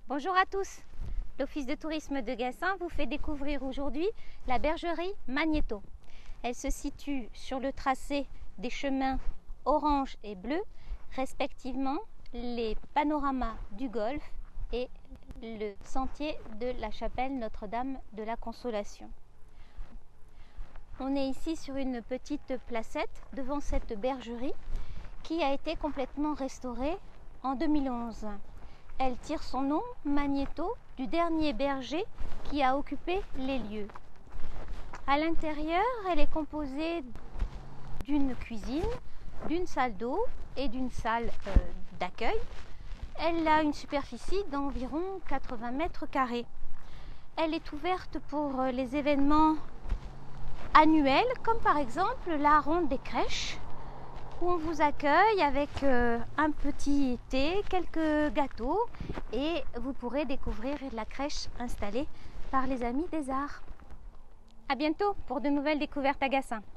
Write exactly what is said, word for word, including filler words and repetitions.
Bonjour à tous. L'Office de tourisme de Gassin vous fait découvrir aujourd'hui la bergerie Magnéto. Elle se situe sur le tracé des chemins orange et bleu, respectivement les panoramas du Golfe et le sentier de la chapelle Notre-Dame de la Consolation. On est ici sur une petite placette devant cette bergerie qui a été complètement restaurée en deux mille onze. Elle tire son nom, Magnéto, du dernier berger qui a occupé les lieux. À l'intérieur, elle est composée d'une cuisine, d'une salle d'eau et d'une salle euh, d'accueil. Elle a une superficie d'environ quatre-vingts mètres carrés. Elle est ouverte pour les événements annuels, comme par exemple la ronde des crèches, où on vous accueille avec euh, un petit thé, quelques gâteaux et vous pourrez découvrir la crèche installée par les Amis des Arts. À bientôt pour de nouvelles découvertes à Gassin.